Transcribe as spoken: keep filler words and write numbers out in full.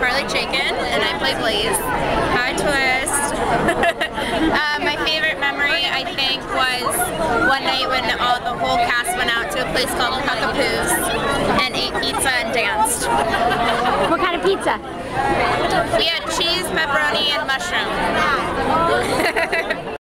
Charlie Chaikin, and I play Blaze. Hi, Twist. uh, my favorite memory, I think, was one night when all the whole cast went out to a place called Cockapoo's and ate pizza and danced. What kind of pizza? We had cheese, pepperoni, and mushroom.